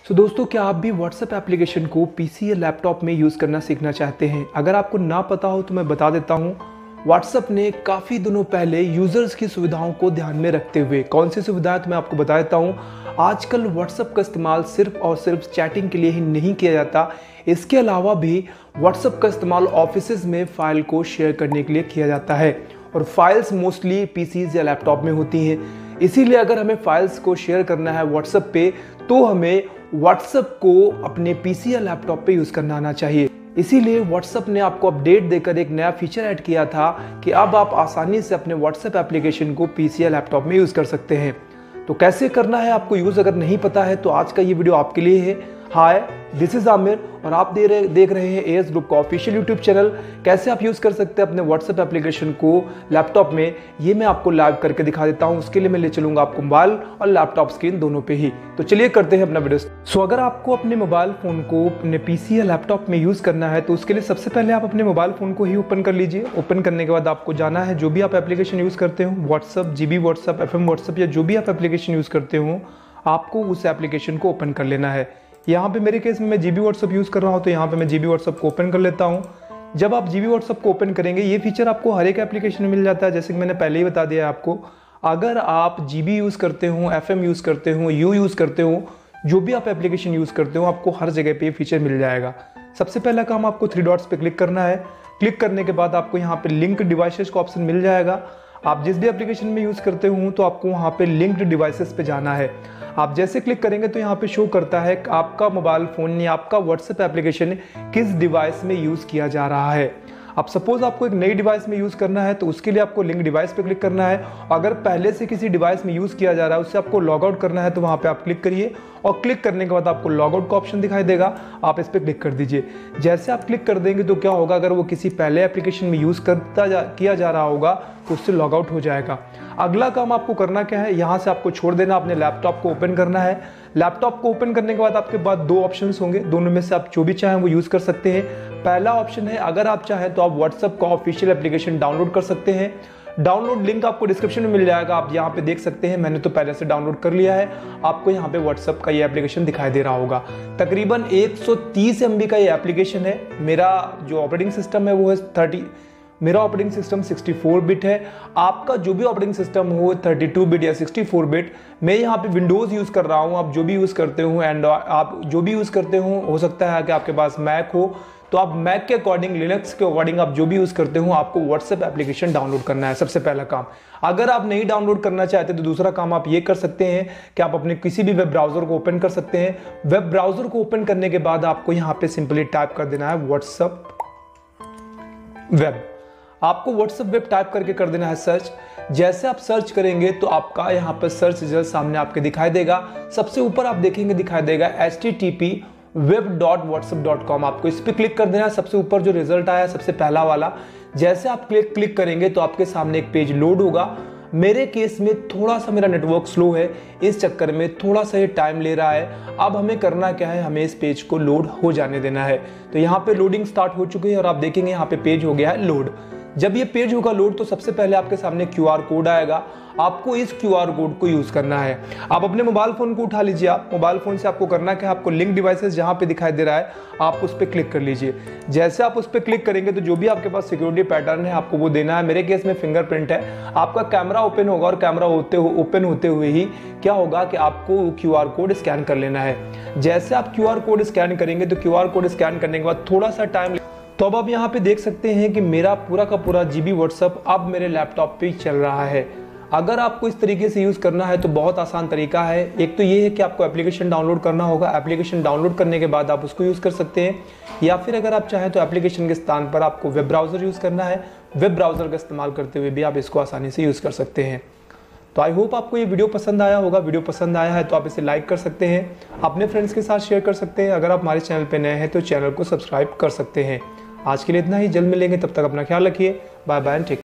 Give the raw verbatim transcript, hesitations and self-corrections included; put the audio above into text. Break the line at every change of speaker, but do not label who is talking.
तो दोस्तों, क्या आप भी WhatsApp एप्लीकेशन को पीसी या लैपटॉप में यूज़ करना सीखना चाहते हैं? अगर आपको ना पता हो तो मैं बता देता हूँ। WhatsApp ने काफ़ी दिनों पहले यूज़र्स की सुविधाओं को ध्यान में रखते हुए, कौन सी सुविधाएं तो मैं आपको बता देता हूँ। आजकल WhatsApp का इस्तेमाल सिर्फ और सिर्फ चैटिंग के लिए ही नहीं किया जाता, इसके अलावा भी WhatsApp का इस्तेमाल ऑफिसेज़ में फ़ाइल को शेयर करने के लिए किया जाता है और फाइल्स मोस्टली पीसीज या लैपटॉप में होती हैं। इसीलिए अगर हमें फाइल्स को शेयर करना है WhatsApp पे, तो हमें WhatsApp को अपने पीसी या लैपटॉप पे यूज़ करना आना चाहिए। इसीलिए WhatsApp ने आपको अपडेट देकर एक नया फीचर ऐड किया था कि अब आप आसानी से अपने WhatsApp एप्लीकेशन को पीसी या लैपटॉप में यूज़ कर सकते हैं। तो कैसे करना है आपको यूज़ अगर नहीं पता है तो आज का ये वीडियो आपके लिए है। हाय, दिस इज आमिर और आप दे रहे देख रहे हैं एएस ग्रुप का ऑफिशियल यूट्यूब चैनल। कैसे आप यूज़ कर सकते हैं अपने WhatsApp एप्लीकेशन को लैपटॉप में, ये मैं आपको लाइव करके दिखा देता हूँ। उसके लिए मैं ले चलूँगा आपको मोबाइल और लैपटॉप स्क्रीन दोनों पे ही। तो चलिए करते हैं अपना वीडियो। सो अगर आपको अपने मोबाइल फ़ोन को अपने पीसी या लैपटॉप में यूज़ करना है तो उसके लिए सबसे पहले आप अपने मोबाइल फ़ोन को ही ओपन कर लीजिए। ओपन करने के बाद आपको जाना है, जो भी आप एप्लीकेशन यूज़ करते हो, WhatsApp, GB WhatsApp, F M WhatsApp या जो भी आप एप्लीकेशन यूज़ करते हो, आपको उस एप्लीकेशन को ओपन कर लेना है। यहाँ पे मेरे केस में मैं जीबी व्हाट्सअप यूज़ कर रहा हूँ, तो यहाँ पे मैं जीबी व्हाट्सअप को ओपन कर लेता हूँ। जब आप जीबी व्हाट्सअप को ओपन करेंगे, ये फीचर आपको हर एक एप्लीकेशन में मिल जाता है, जैसे कि मैंने पहले ही बता दिया है आपको। अगर आप जीबी यूज़ करते हो, एफएम यूज़ करते हो, यू यूज़ करते हो, जो भी आप एप्लीकेशन यूज़ करते हो, आपको हर जगह पे ये फीचर मिल जाएगा। सबसे पहला काम, आपको थ्री डॉट्स पे क्लिक करना है। क्लिक करने के बाद आपको यहाँ पे लिंक डिवाइसेस का ऑप्शन मिल जाएगा। आप जिस भी एप्लीकेशन में यूज़ करते हो तो आपको वहाँ पे लिंक्ड डिवाइसेस पे जाना है। आप जैसे क्लिक करेंगे तो यहाँ पे शो करता है कि आपका मोबाइल फ़ोन या आपका WhatsApp एप्लीकेशन किस डिवाइस में यूज़ किया जा रहा है। अब सपोज आपको एक नई डिवाइस में यूज़ करना है तो उसके लिए आपको लिंक डिवाइस पे क्लिक करना है। अगर पहले से किसी डिवाइस में यूज़ किया जा रहा है, उससे आपको लॉग आउट करना है, तो वहाँ पे आप क्लिक करिए और क्लिक करने के बाद आपको लॉग आउट का ऑप्शन दिखाई देगा, आप इस पर क्लिक कर दीजिए। जैसे आप क्लिक कर देंगे तो क्या होगा, अगर वो किसी पहले एप्लीकेशन में यूज़ करता जा किया जा रहा होगा तो उससे लॉग आउट हो जाएगा। अगला काम आपको करना क्या है, यहाँ से आपको छोड़ देना, अपने लैपटॉप को ओपन करना है। लैपटॉप को ओपन करने के बाद आपके पास दो ऑप्शंस होंगे, दोनों में से आप जो भी चाहें वो यूज़ कर सकते हैं। पहला ऑप्शन है, अगर आप चाहें तो आप WhatsApp का ऑफिशियल एप्लीकेशन डाउनलोड कर सकते हैं। डाउनलोड लिंक आपको डिस्क्रिप्शन में मिल जाएगा, आप यहाँ पे देख सकते हैं। मैंने तो पहले से डाउनलोड कर लिया है। आपको यहाँ पे WhatsApp का ये एप्लीकेशन दिखाई दे रहा होगा। तकरीबन एक सौ तीस एम बी का ये एप्लीकेशन है। मेरा जो ऑपरेटिंग सिस्टम है वो है थर्टी मेरा operating system sixty four bit है। आपका जो भी ऑपरेटिंग सिस्टम हो थर्टी टू बिट या सिक्सटी फोर बिट, मैं यहाँ पे विंडोज़ यूज़ कर रहा हूँ। आप जो भी यूज़ करते हो एंड आप जो भी यूज़ करते हो हो सकता है कि आपके पास मैक हो, तो आप मैक के अकॉर्डिंग, लिनक्स के अकॉर्डिंग आप जो भी यूज़ करते हो, आपको WhatsApp एप्लीकेशन डाउनलोड करना है, सबसे पहला काम। अगर आप नहीं डाउनलोड करना चाहते तो दूसरा काम आप ये कर सकते हैं कि आप अपने किसी भी वेब ब्राउज़र को ओपन कर सकते हैं। वेब ब्राउज़र को ओपन करने के बाद आपको यहाँ पे सिंपली टाइप कर देना है WhatsApp वेब। आपको WhatsApp वेब टाइप करके कर देना है सर्च। जैसे आप सर्च करेंगे तो आपका यहाँ पर सर्च रिजल्ट सामने आपके दिखाई देगा। सबसे ऊपर आप देखेंगे दिखाई देगा H T T P web dot WhatsApp dot com. आपको इस पर क्लिक कर देना है। सबसे ऊपर जो रिजल्ट आया है, सबसे पहला वाला, जैसे आप क्लिक क्लिक करेंगे तो आपके सामने एक पेज लोड होगा। मेरे केस में थोड़ा सा मेरा नेटवर्क स्लो है, इस चक्कर में थोड़ा सा ये टाइम ले रहा है। अब हमें करना क्या है, हमें इस पेज को लोड हो जाने देना है। तो यहाँ पे लोडिंग स्टार्ट हो चुकी है और आप देखेंगे यहाँ पे पेज हो गया है लोड। जब ये पेज होगा लोड तो सबसे पहले आपके सामने क्यू आर कोड आएगा। आपको इस क्यू आर कोड को यूज करना है। आप अपने मोबाइल फोन को उठा लीजिए। आप मोबाइल फोन से आपको करना क्या है, आपको लिंक डिवाइसेस जहां पे दिखाई दे रहा है आप उस पर क्लिक कर लीजिए। जैसे आप उस पर क्लिक करेंगे तो जो भी आपके पास सिक्योरिटी पैटर्न है आपको वो देना है। मेरे केस में फिंगरप्रिंट है। आपका कैमरा ओपन होगा और कैमरा होते ओपन होते हुए ही क्या होगा कि आपको क्यू आर कोड स्कैन कर लेना है। जैसे आप क्यू आर कोड स्कैन करेंगे तो क्यू आर कोड स्कैन करने के बाद थोड़ा सा टाइम, तो अब आप यहाँ पे देख सकते हैं कि मेरा पूरा का पूरा जीबी WhatsApp अब मेरे लैपटॉप पे चल रहा है। अगर आपको इस तरीके से यूज़ करना है तो बहुत आसान तरीका है। एक तो ये है कि आपको एप्लीकेशन डाउनलोड करना होगा। एप्लीकेशन डाउनलोड करने के बाद आप उसको यूज़ कर सकते हैं, या फिर अगर आप चाहें तो एप्लीकेशन के स्थान पर आपको वेब ब्राउज़र यूज़ करना है। वेब ब्राउज़र का इस्तेमाल करते हुए भी आप इसको आसानी से यूज़ कर सकते हैं। तो आई होप आपको ये वीडियो पसंद आया होगा। वीडियो पसंद आया है तो आप इसे लाइक कर सकते हैं, अपने फ्रेंड्स के साथ शेयर कर सकते हैं। अगर आप हमारे चैनल पर नए हैं तो चैनल को सब्सक्राइब कर सकते हैं। आज के लिए इतना ही, जल्द मिलेंगे, तब तक अपना ख्याल रखिए। Bye bye and take care.